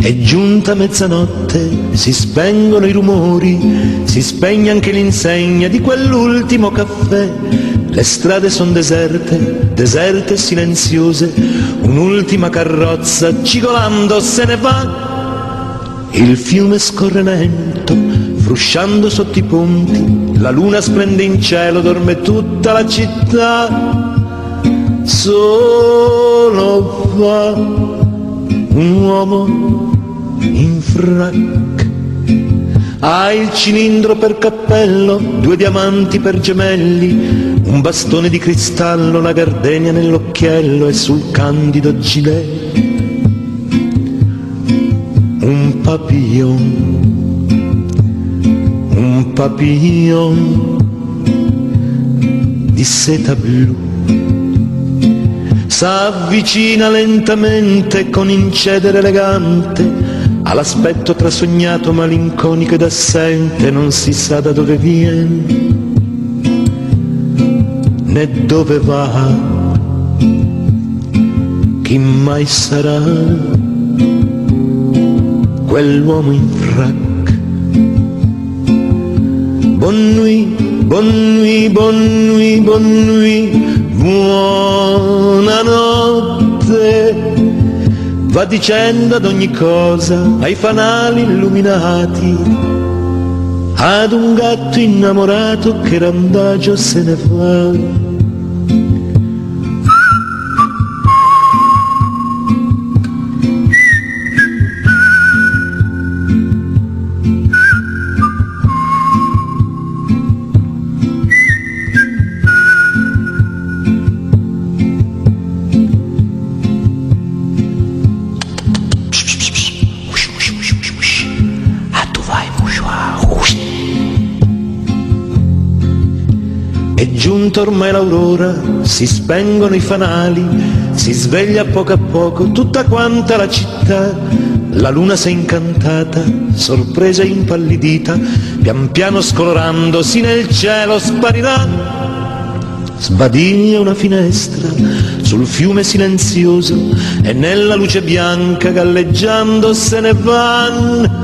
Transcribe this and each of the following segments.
È giunta mezzanotte, si spengono i rumori, si spegne anche l'insegna di quell'ultimo caffè. Le strade son deserte, deserte e silenziose, un'ultima carrozza cigolando se ne va. Il fiume scorre lento, frusciando sotto i ponti, la luna splende in cielo, dorme tutta la città. Solo fa un uomo in frac, ha il cilindro per cappello, 2 diamanti per gemelli, un bastone di cristallo, la gardenia nell'occhiello e sul candido gilet un papillon di seta blu. S'avvicina lentamente con incedere elegante, ha l'aspetto trasognato, malinconico ed assente, non si sa da dove viene né dove va, chi mai sarà quell'uomo in frac. Bonne nuit, bonne nuit, bonne nuit, bonne nuit, buonanotte. Va dicendo ad ogni cosa, ai fanali illuminati, ad un gatto innamorato che randagio se ne va. È giunta ormai l'aurora, si spengono i fanali, si sveglia a poco tutta quanta la città. La luna s'è incantata, sorpresa e impallidita, pian piano scolorandosi nel cielo sparirà. Sbadiglia una finestra sul fiume silenzioso e nella luce bianca galleggiando se ne van.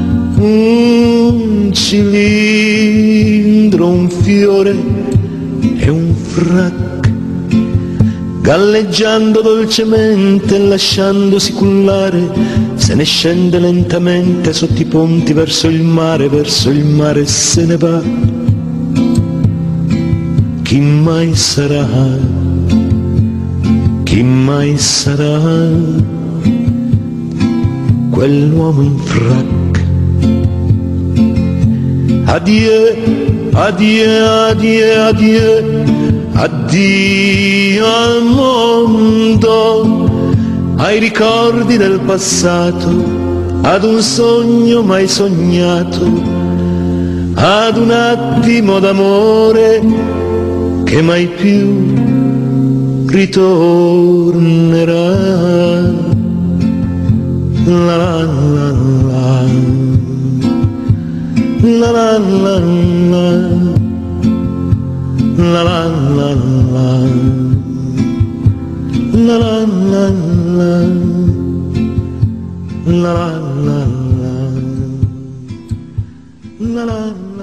Un cilindro, un fiore e un frac, galleggiando dolcemente, lasciandosi cullare, se ne scende lentamente sotto i ponti verso il mare se ne va. Chi mai sarà quell'uomo in frac? Adieu, adieu, adieu, adieu, addio al mondo, ai ricordi del passato, ad un sogno mai sognato, ad un attimo d'amore che mai più ritornerà. La la la la, la la la la, la la la la, la la la la, la la la la, la la.